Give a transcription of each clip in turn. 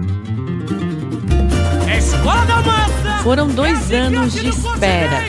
Foram 2 anos de espera.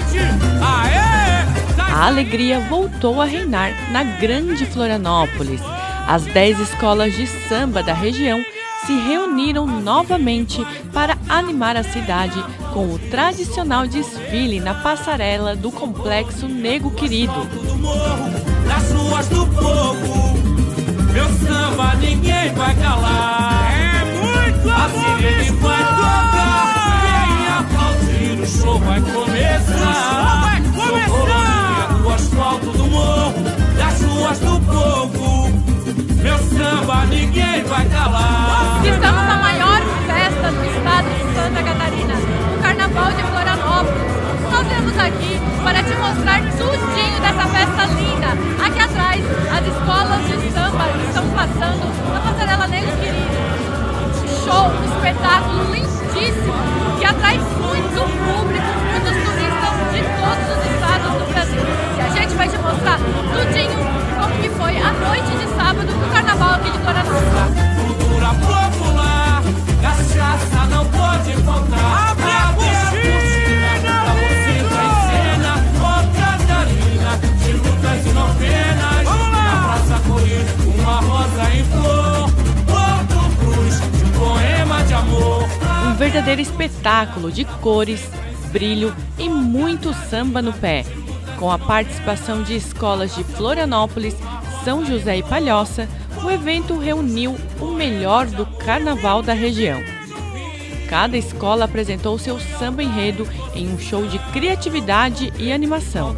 A alegria voltou a reinar na Grande Florianópolis. As 10 escolas de samba da região se reuniram novamente para animar a cidade com o tradicional desfile na passarela do Complexo Nego Querido. Nas ruas do povo, meu samba ninguém vai calar. É muito amor, a sirene vai tocar, quem aplaudir o show vai começar. Do asfalto do morro, das ruas do povo, meu samba ninguém vai calar. Estamos na maior festa do estado de Santa Catarina, o Carnaval de Florianópolis. Nós viemos aqui para te mostrar tudinho dessa festa linda. Aqui atrás, as escolas de samba estão passando na passarela Nego Querido. Show, um espetáculo lindíssimo que atrai muito público, muitos turistas de todos os estados do Brasil. E a gente vai te mostrar tudinho como que foi a noite de sábado do Carnaval aqui de Florianópolis. Cultura popular, cachaça não pode faltar. Abre a cortina pra você entrar em cena. Ó Catarina, de lutas e novenas. Vamos lá! Na Praça Corinthians, uma rosa em flor. Porto Cruz, um poema de amor. Um verdadeiro espetáculo de cores, brilho e muito samba no pé. Com a participação de escolas de Florianópolis, São José e Palhoça, o evento reuniu o melhor do carnaval da região. Cada escola apresentou seu samba enredo em um show de criatividade e animação.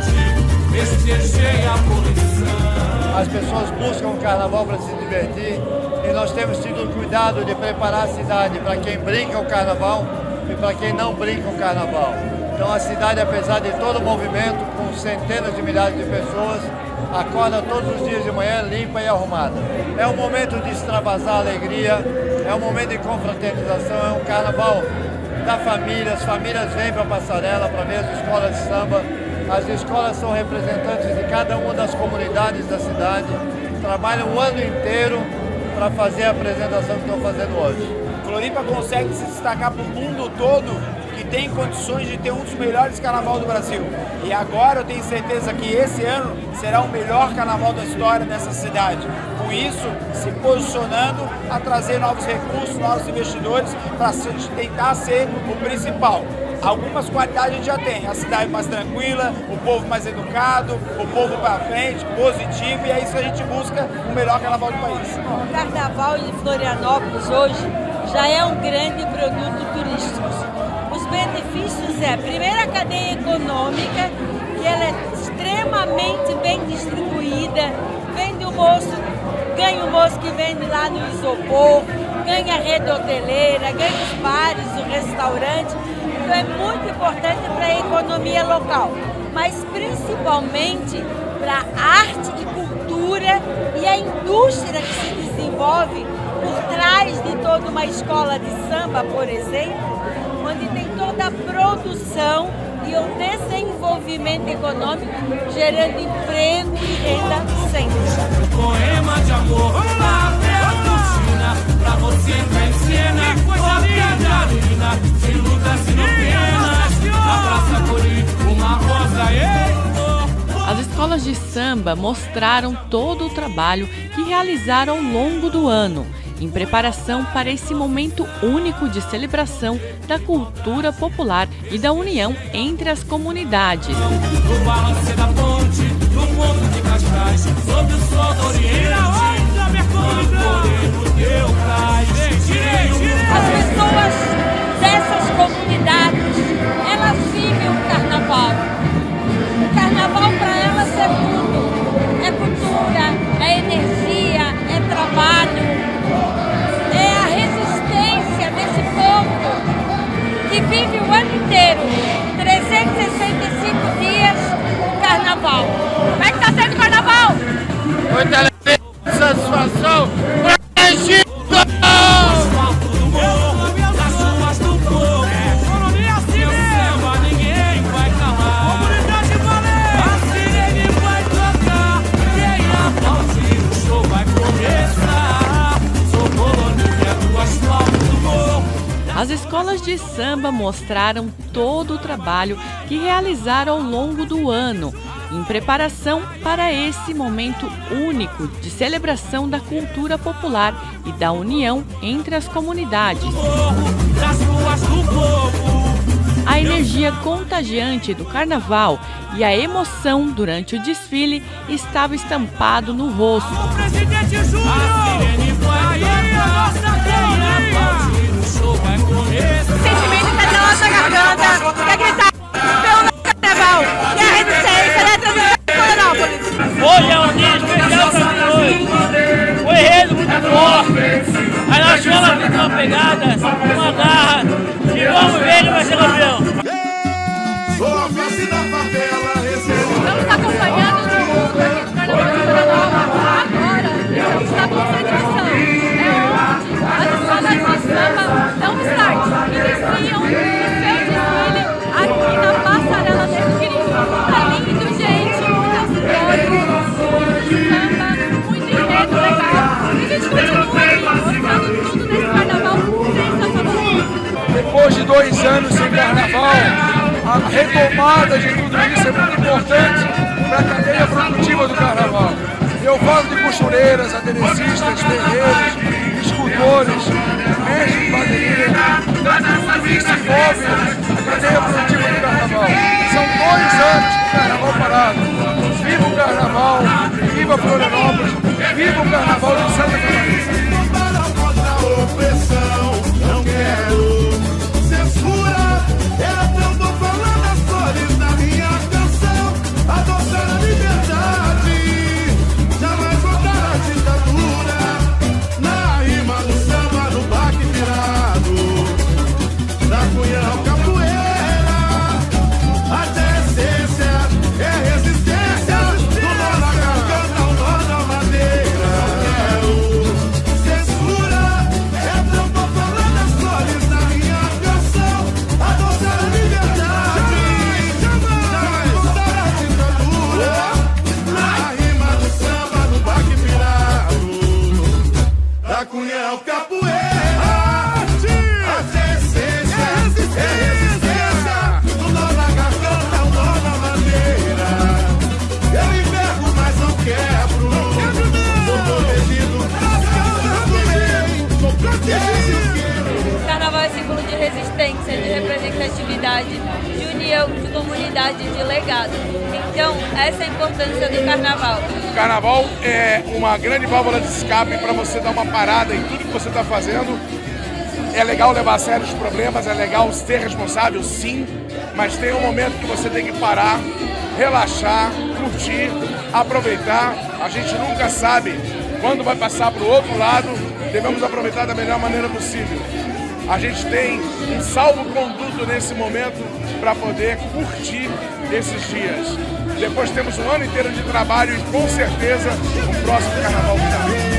As pessoas buscam o carnaval para se divertir e nós temos tido cuidado de preparar a cidade para quem brinca o carnaval e para quem não brinca o carnaval. Então a cidade, apesar de todo o movimento, com centenas de milhares de pessoas, acorda todos os dias de manhã limpa e arrumada. É um momento de extravasar a alegria, é um momento de confraternização, é um carnaval da família. As famílias vêm para a passarela para ver as escolas de samba. As escolas são representantes de cada uma das comunidades da cidade, trabalham o ano inteiro para fazer a apresentação que estão fazendo hoje. Floripa consegue se destacar para o mundo todo, que tem condições de ter um dos melhores carnaval do Brasil. E agora eu tenho certeza que esse ano será o melhor carnaval da história dessa cidade. Com isso, se posicionando a trazer novos recursos, novos investidores para tentar ser o principal. Algumas qualidades a gente já tem, a cidade mais tranquila, o povo mais educado, o povo para frente, positivo, e é isso que a gente busca, o melhor carnaval do país. O carnaval de Florianópolis hoje já é um grande produto turístico. Os benefícios primeiro, a cadeia econômica, que ela é extremamente bem distribuída, vende o moço, ganha o moço que vende lá no isopor, ganha a rede hoteleira, ganha os bares, o restaurante. Então é muito importante para a economia local, mas principalmente para a arte e cultura e a indústria que se desenvolve por trás de toda uma escola de samba, por exemplo, onde tem toda a produção e o desenvolvimento econômico, gerando emprego e renda sempre. Poema de amor, abre a cortina pra você entrar em cena. Ó Catarina, de lutas e novenas. Na Praça Corinthians, uma rosa em flor. As escolas de samba mostraram todo o trabalho que realizaram ao longo do ano, em preparação para esse momento único de celebração da cultura popular e da união entre as comunidades. No balance da ponte, no ponto de Cascais, sob o sol do Oriente, teu cais. As pessoas dessas comunidades, elas vivem o carnaval. O carnaval para elas é tudo. É cultura, é energia, é trabalho. É a resistência desse povo que vive o ano inteiro, 365 dias, o carnaval. Como é que está sendo o carnaval? Muita alegria, satisfação, pra Egito! As escolas de samba mostraram todo o trabalho que realizaram ao longo do ano, em preparação para esse momento único de celebração da cultura popular e da união entre as comunidades. A energia contagiante do carnaval e a emoção durante o desfile estava estampado no rosto. O sentimento está na nossa garganta, quer gritar pelo carnaval, que é a resistência da tradição de Florianópolis. Hoje é um dia especial para mim hoje. O enredo muito forte. A nossa escola tem uma pegada, uma garra. E vamos ver quem vai ser campeão. Estamos acompanhando o mundo aqui do Carnaval de Florianópolis. Agora, a gente está com concentração. É onde as escolas de samba dão start. Iniciam o seu desfile aqui na Passarela do Querido. Tá lindo, gente. Muitas flores, muito samba, muito enredo legal. E a gente continua aqui, mostrando tudo nesse carnaval sensacional. Depois de 2 anos sem carnaval, a retomada de tudo isso é muito importante para a cadeia produtiva do carnaval. Eu falo de costureiras, aderecistas, terreiros, escultores, mestres de bateria, tudo isso envolve a cadeia produtiva do carnaval. São 2 anos de carnaval parado. Viva o carnaval, viva Florianópolis, viva o carnaval de Santa Catarina. Carnaval é símbolo de resistência, de representatividade, de união, de comunidade, de legado. Então, essa é a importância do carnaval. O carnaval é uma grande válvula de escape para você dar uma parada em tudo que você está fazendo. É legal levar a sério os problemas, é legal ser responsável, sim, mas tem um momento que você tem que parar, relaxar, curtir, aproveitar. A gente nunca sabe quando vai passar para o outro lado, devemos aproveitar da melhor maneira possível. A gente tem um salvo-conduto nesse momento para poder curtir esses dias. Depois temos um ano inteiro de trabalho e com certeza o próximo carnaval virá.